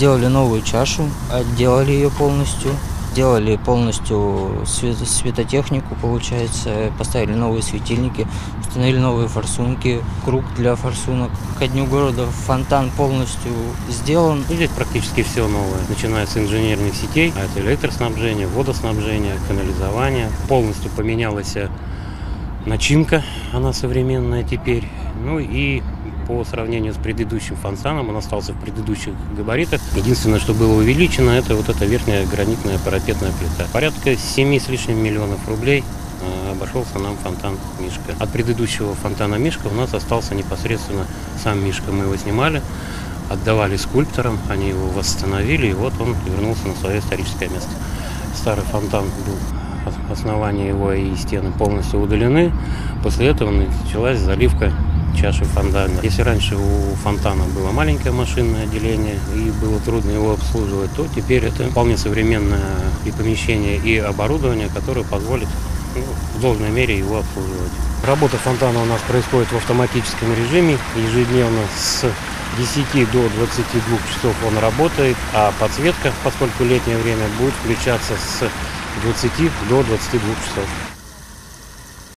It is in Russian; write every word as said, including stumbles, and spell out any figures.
сделали новую чашу, отделали ее полностью. Сделали полностью светотехнику, получается, поставили новые светильники, установили новые форсунки, круг для форсунок. Ко дню города фонтан полностью сделан. Здесь практически все новое, начиная с инженерных сетей, а это электроснабжение, водоснабжение, канализование. Полностью поменялась начинка, она современная теперь. Ну и по сравнению с предыдущим фонтаном, он остался в предыдущих габаритах. Единственное, что было увеличено, это вот эта верхняя гранитная парапетная плита. Порядка семи с лишним миллионов рублей обошелся нам фонтан Мишка. От предыдущего фонтана Мишка у нас остался непосредственно сам Мишка. Мы его снимали, отдавали скульпторам, они его восстановили, и вот он вернулся на свое историческое место. Старый фонтан был, основание его и стены полностью удалены. После этого началась заливка чаши фонтана. Если раньше у фонтана было маленькое машинное отделение и было трудно его обслуживать, то теперь это вполне современное и помещение, и оборудование, которое позволит, ну, в должной мере его обслуживать. Работа фонтана у нас происходит в автоматическом режиме. Ежедневно с десяти до двадцати двух часов он работает, а подсветка, поскольку летнее время, будет включаться с двадцати до двадцати двух часов.